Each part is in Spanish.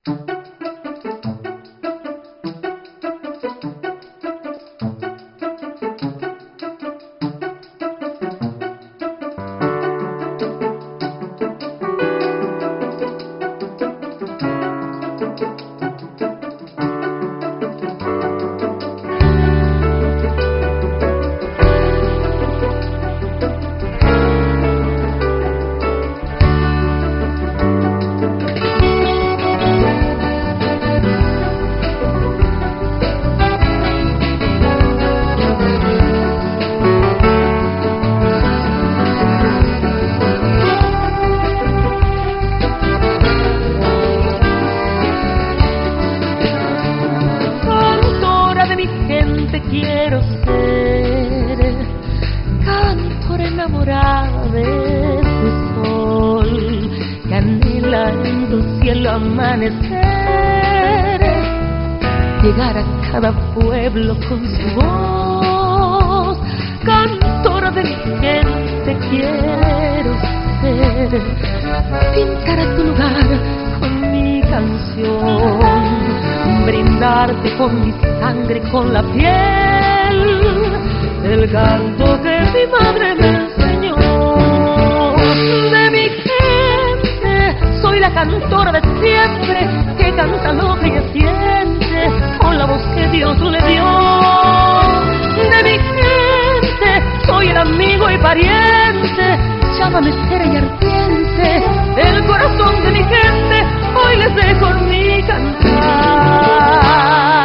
Quiero ser cantor enamorada de ese sol que anhela en tu cielo amanecer, llegar a cada pueblo con su voz. Cantora de mi gente quiero ser, pintar a tu lugar con mi canción, brindarte con mi sangre, con la piel, el canto que mi madre me enseñó. De mi gente soy la cantora de siempre, que canta lo que ella siente, con la voz que Dios le dio. De mi gente soy el amigo y pariente, llámame estrella ardiente, el corazón de mi gente hoy les dejo en mi cantar.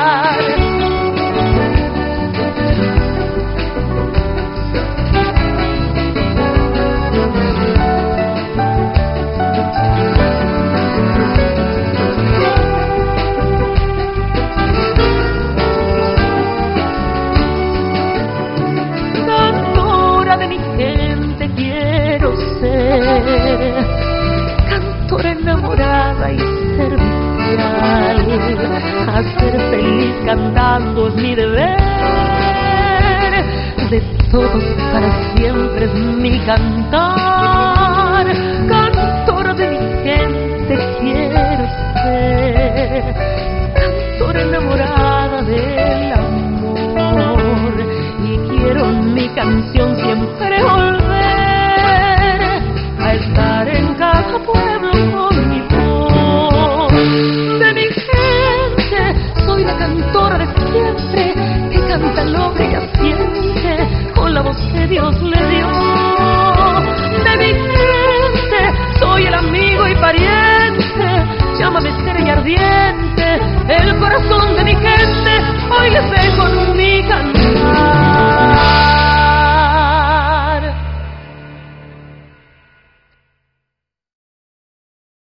Cantora de mi gente quiero ser, cantora enamorada y servicial, hacer feliz cantando es mi deber, de todos para siempre es mi cantar. Cantora de mi gente quiero ser, cantora enamorada